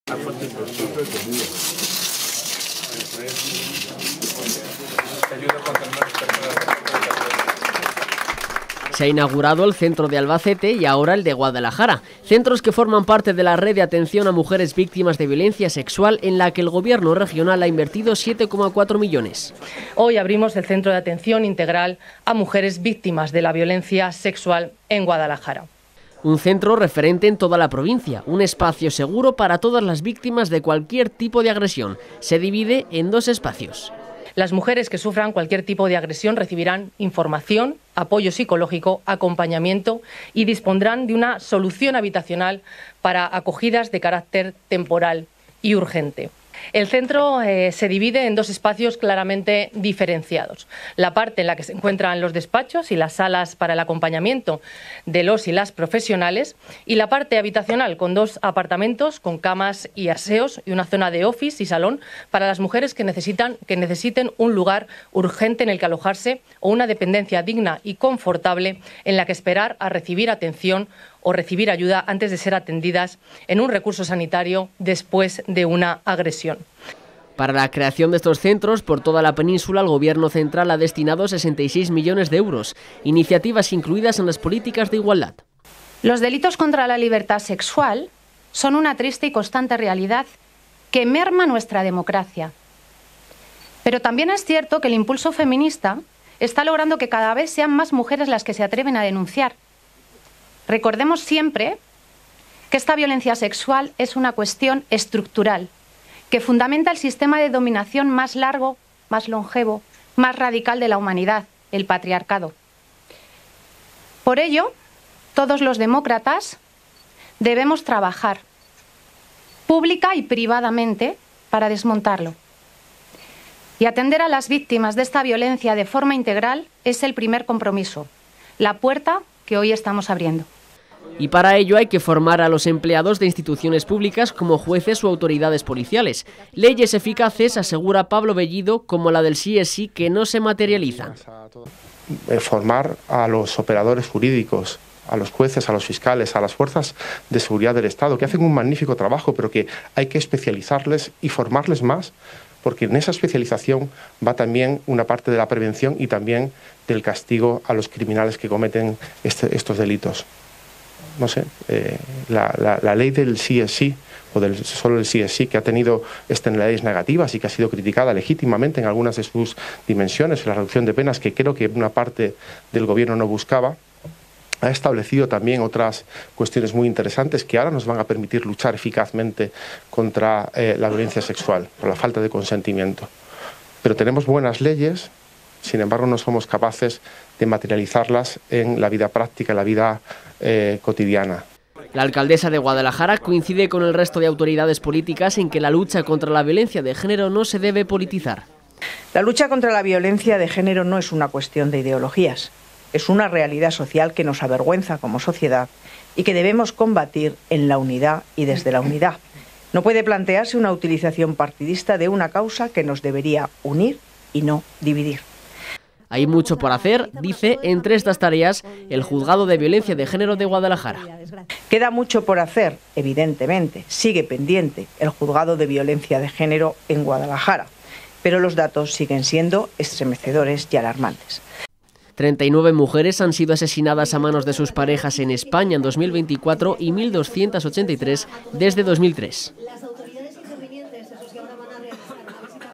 Se ha inaugurado el centro de Albacete y ahora el de Guadalajara, centros que forman parte de la red de atención a mujeres víctimas de violencia sexual en la que el gobierno regional ha invertido 7,4 millones. Hoy abrimos el centro de atención integral a mujeres víctimas de la violencia sexual en Guadalajara. Un centro referente en toda la provincia, un espacio seguro para todas las víctimas de cualquier tipo de agresión. Se divide en 2 espacios. Las mujeres que sufran cualquier tipo de agresión recibirán información, apoyo psicológico, acompañamiento y dispondrán de una solución habitacional para acogidas de carácter temporal y urgente. El centro se divide en 2 espacios claramente diferenciados. La parte en la que se encuentran los despachos y las salas para el acompañamiento de los y las profesionales y la parte habitacional con 2 apartamentos con camas y aseos y una zona de office y salón para las mujeres que necesiten un lugar urgente en el que alojarse o una dependencia digna y confortable en la que esperar a recibir atención o recibir ayuda antes de ser atendidas en un recurso sanitario después de una agresión. Para la creación de estos centros por toda la península, el Gobierno central ha destinado 66 millones de euros, iniciativas incluidas en las políticas de igualdad. Los delitos contra la libertad sexual son una triste y constante realidad que merma nuestra democracia. Pero también es cierto que el impulso feminista está logrando que cada vez sean más mujeres las que se atreven a denunciar. Recordemos siempre que esta violencia sexual es una cuestión estructural, que fundamenta el sistema de dominación más largo, más longevo, más radical de la humanidad, el patriarcado. Por ello, todos los demócratas debemos trabajar pública y privadamente para desmontarlo. Y atender a las víctimas de esta violencia de forma integral es el primer compromiso, la puerta que hoy estamos abriendo. Y para ello hay que formar a los empleados de instituciones públicas como jueces o autoridades policiales. Leyes eficaces, asegura Pablo Bellido, como la del CSI, que no se materializan. Formar a los operadores jurídicos, a los jueces, a los fiscales, a las fuerzas de seguridad del Estado, que hacen un magnífico trabajo, pero que hay que especializarles y formarles más, porque en esa especialización va también una parte de la prevención y también del castigo a los criminales que cometen estos delitos. No sé, la ley del CSI, o solo el CSI, que ha tenido externalidades negativas y que ha sido criticada legítimamente en algunas de sus dimensiones, la reducción de penas, que creo que una parte del gobierno no buscaba, ha establecido también otras cuestiones muy interesantes que ahora nos van a permitir luchar eficazmente contra la violencia sexual, por la falta de consentimiento. Pero tenemos buenas leyes, sin embargo no somos capaces de materializarlas en la vida práctica, en la vida cotidiana. La alcaldesa de Guadalajara coincide con el resto de autoridades políticas en que la lucha contra la violencia de género no se debe politizar. La lucha contra la violencia de género no es una cuestión de ideologías, es una realidad social que nos avergüenza como sociedad y que debemos combatir en la unidad y desde la unidad. No puede plantearse una utilización partidista de una causa que nos debería unir y no dividir. Hay mucho por hacer, dice, entre estas tareas, el Juzgado de Violencia de Género de Guadalajara. Queda mucho por hacer, evidentemente, sigue pendiente el Juzgado de Violencia de Género en Guadalajara, pero los datos siguen siendo estremecedores y alarmantes. 39 mujeres han sido asesinadas a manos de sus parejas en España en 2024 y 1.283 desde 2003.